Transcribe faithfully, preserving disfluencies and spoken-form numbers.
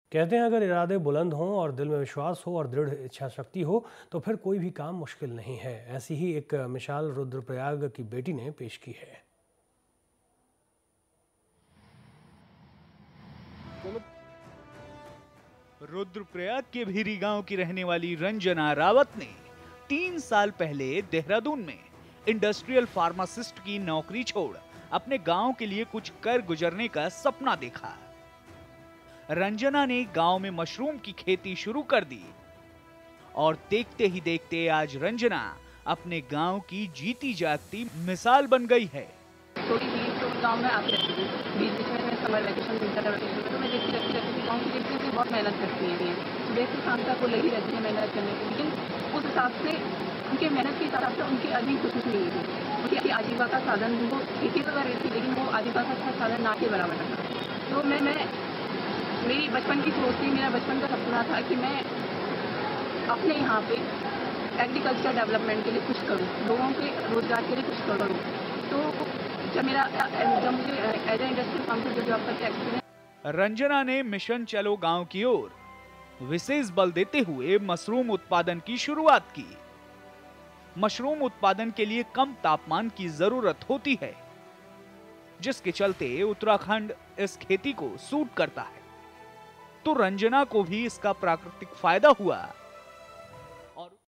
कहते हैं अगर इरादे बुलंद हों और दिल में विश्वास हो और दृढ़ इच्छा शक्ति हो तो फिर कोई भी काम मुश्किल नहीं है। ऐसी ही एक मिसाल रुद्रप्रयाग की बेटी ने पेश की है। रुद्रप्रयाग के भीरी गांव की रहने वाली रंजना रावत ने तीन साल पहले देहरादून में इंडस्ट्रियल फार्मासिस्ट की नौकरी छोड़ अपने गांव के लिए कुछ कर गुजरने का सपना देखा। रंजना ने गांव में मशरूम की खेती शुरू कर दी और देखते ही देखते आज रंजना अपने गांव की जीती जागती मिसाल बन गई है। थोड़ी सी तो गांव में आती रहती थी, बीच बीच में समर वैकेशन विंटर वैकेशन तो मैं देखती रहती रहती थी गाँव की लड़कियों से बहुत मेहनत करती हैं। सुबह से शाम तक वो लगी रहती है मेहनत करने की, लेकिन उस हिसाब से उनके मेहनत के हिसाब से उनकी अधिक कुछ नहीं है। उनकी आजीविका का साधन वो खेती तो कर रही थी, लेकिन वो आजीविका का साधन ना के बराबर था। तो मैं मैं मेरी बचपन की सोच थी, मेरा बचपन का सपना था कि मैं अपने यहाँ पे एग्रीकल्चर डेवलपमेंट के लिए कुछ करूँ, लोगों के रोजगार के लिए कुछ करूँ। तो जब मेरा जब मुझे as a industrial pharmacist job करके एक्सपीरियंस। रंजना ने मिशन चलो गांव की ओर विशेष बल देते हुए मशरूम उत्पादन की शुरुआत की। मशरूम उत्पादन के लिए कम तापमान की जरूरत होती है, जिसके चलते उत्तराखंड इस खेती को सूट करता है। तो रंजना को भी इसका प्राकृतिक फायदा हुआ